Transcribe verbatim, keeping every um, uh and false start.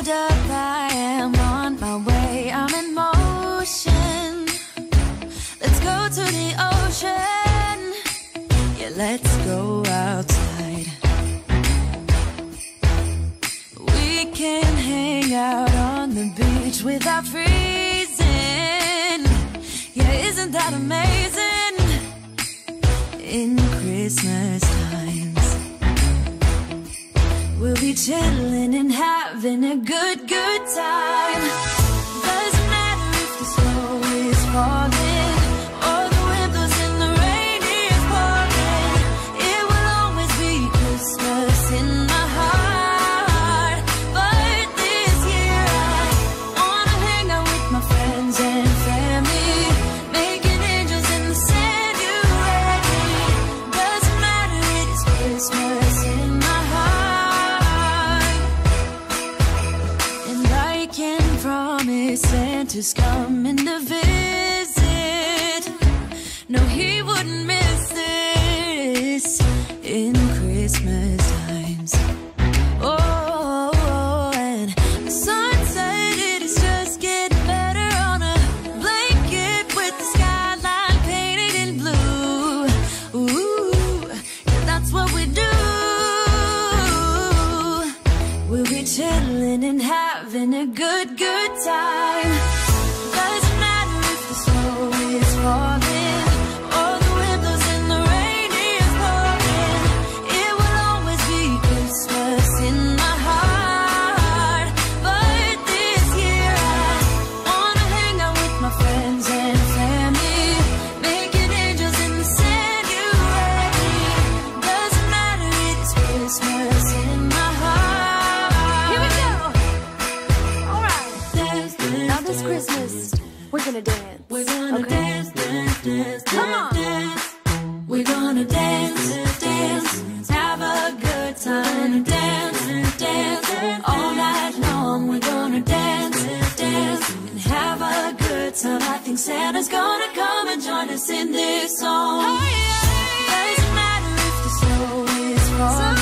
stand up, I am on my way, I'm in motion. Let's go to the ocean, yeah, let's go outside. We can hang out on the beach without freezing, yeah, isn't that amazing? In Christmas times, we'll be chilling and having a good, good time. Doesn't matter if the snow is falling or the wind blows and the rain is pouring. It will always be Christmas in my heart. But this year I wanna hang out with my friends and family, making angels in the sand, you and me. Doesn't matter, it is Christmas in my heart. And I can promise Santa's coming to visit. No, he wouldn't miss this in Christmas times. Oh, and the sun said it is just getting better on a blanket with the skyline painted in blue. Ooh, yeah, that's what we do. We'll be chilling and having a good, good time. Doesn't matter if the snow is falling or the wind blows and the rain is pouring. It will always be Christmas in my heart. But this year I wanna hang out with my friends and family, making angels in the sand, you and me. Doesn't matter, it is Christmas in my heart. Here we go. All right. Dance, dance, now this Christmas, we're gonna dance. We're gonna okay. dance, dance, dance, come on. Dance. We're gonna dance, dance, have a good time. Dance, dance, all night long. We're gonna dance, dance, and have a good time. I think Santa's gonna come and join us in this song. Oh, yeah. Doesn't matter if the snow is falling